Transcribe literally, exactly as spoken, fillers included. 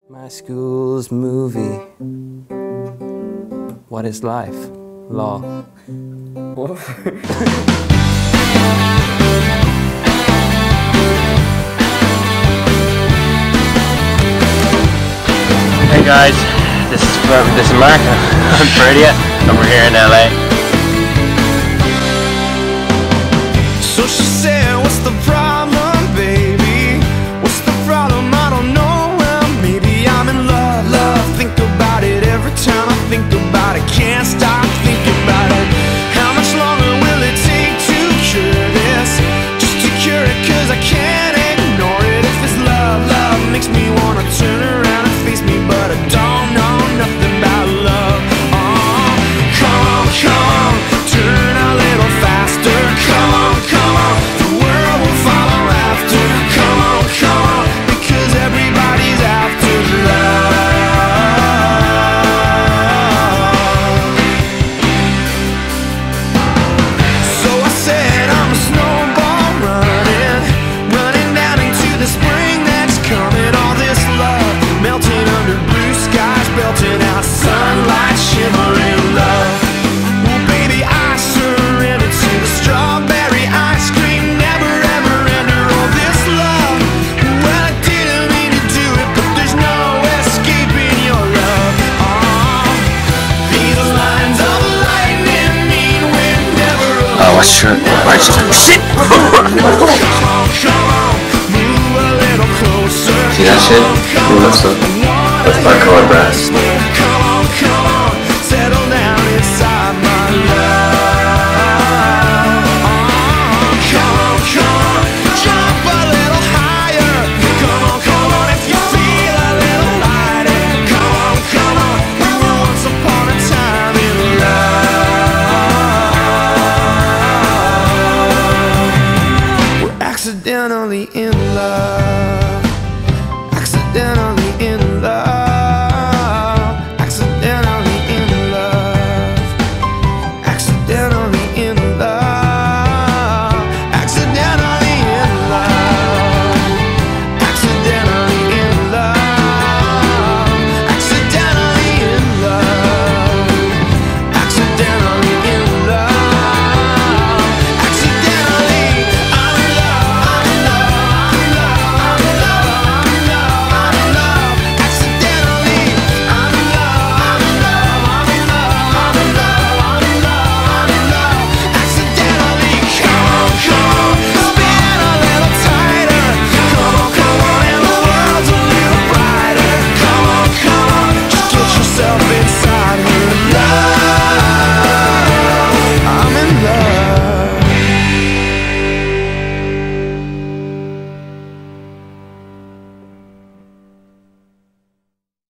My school's movie. What is life? Law. What? Hey guys, this is this is Mark. I'm Ferdia, and we're here in L A. So she said, "What's the problem, baby? What's the problem? I don't know. Well, maybe I'm in love. Love. Think about it every time I think about it. Can't stop thinking about it. How much longer will it take to cure this? Just to cure it, 'cause I can't ignore it. If it's love, love makes me wanna turn around and face me, but I don't know nothing about love. Oh, come on, come on, turn a little faster. Come on, come on, the world will follow after. Come on, come on, because everybody's after love. So I said I'm a snowball running, running down into the spring that's coming. All this love melting under blue skies, belting out sunlight, shimmering love. Well, baby, I surrender to the strawberry ice cream, never ever enter all this love. Well, I didn't mean to do it, but there's no escaping your love. Oh, these lines of lightning mean we're never alone. Oh, what's your what's your shit? Come on, come on, move a little closer. See that shit? Come on, Ooh, that's so